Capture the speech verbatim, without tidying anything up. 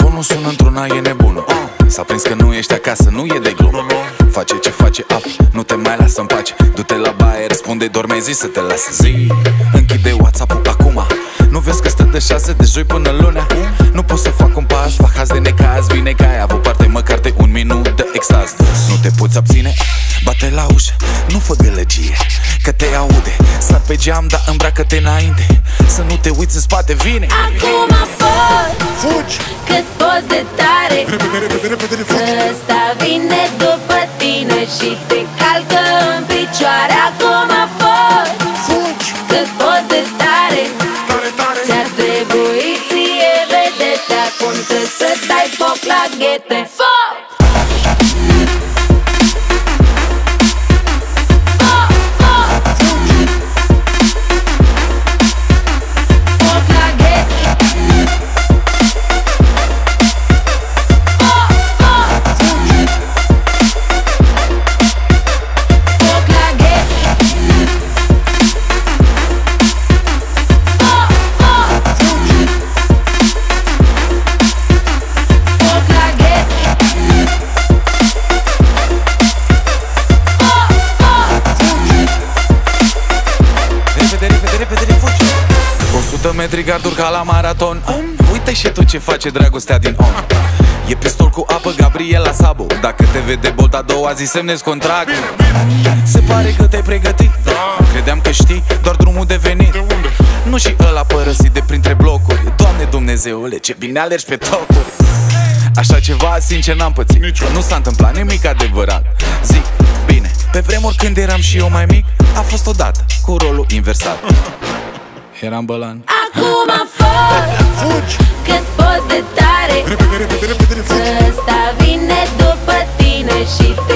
Telefonul sună într-una, e nebună. S-a prins că nu ești acasă, nu e de glumă. Face ce face, ap, nu te mai lasă în pace. Du-te la baie, răspunde, dorme, zi să te lasă. Zi, închide WhatsApp-ul acum. Nu vezi că stă de șase, de joi până lunea. Nu pot să fac un pas, fac haz de necaz. Bine că ai avut parte măcar de un minut de extaz. Nu te poți abține, bate la ușă, nu fă gălăgie, că te aude. Sar pe geam, dar îmbracă-te înainte. Să nu te uiți în spate, vine. Acum fugi, Fugi, cât poți de tare. repede, repede, repede, fugi. Ăsta vine după tine și te calcă în picioare. Acum fugi, Fugi, cât poți de tare. tare, tare. Ți-ar trebui ție vedete. Acum trebuie să dai foc la ghete. Foc! Metri garduri ca la maraton. Uite și tu ce face dragostea din om. E pistol cu apă, Gabriela Sabo. Dacă te vede Bolt a doua zi, semnezi contract. Se pare că te-ai pregătit. Credeam că știi doar drumul de venit. Nu și ăla părăsit de printre blocuri. Doamne Dumnezeule, ce bine alergi pe tocuri. Așa ceva, sincer, n-am pățit. Nu s-a întâmplat nimic adevărat. Zic, bine, pe vremuri când eram și eu mai mic, a fost odată cu rolul inversat. Eram Balan. Acum fugi, Fugi, cât poți de tare. repede, repede, repede, fugi. Ăsta vine după tine și te